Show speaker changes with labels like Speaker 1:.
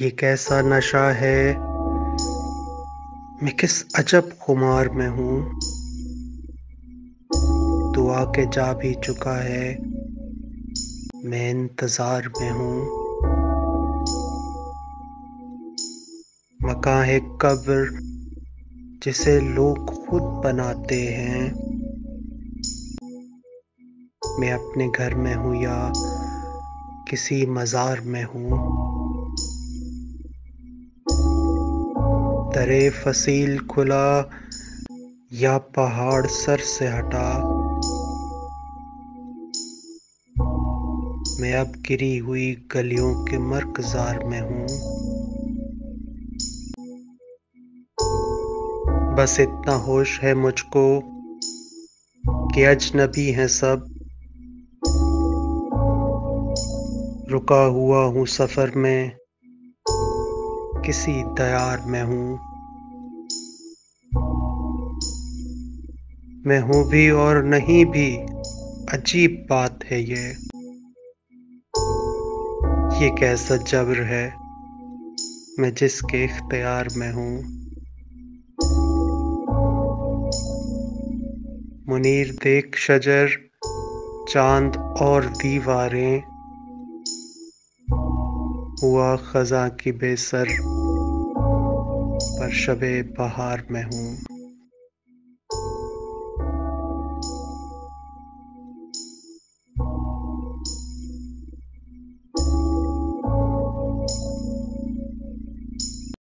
Speaker 1: ये कैसा नशा है, मैं किस अजब खुमार में हूँ। तू आके जा भी चुका है, मैं इंतजार में हूँ। मकान है कब्र जिसे लोग खुद बनाते हैं। मैं अपने घर में हूँ या किसी मज़ार में हूँ। दरे फसील खुला या पहाड़ सर से हटा, मैं अब गिरी हुई गलियों के मर्कज़ार में हूँ। बस इतना होश है मुझको कि अजनबी हैं सब। रुका हुआ हूँ सफ़र में, किसी दयार में हूँ। मैं हूँ भी और नहीं भी, अजीब बात है ये कैसा जबर है, मैं जिसके इख्तियार में हूँ। मुनीर देख शजर, चांद और दीवारें, हुआ ख़ज़ां की बेसर पर शबे बहार में हूँ।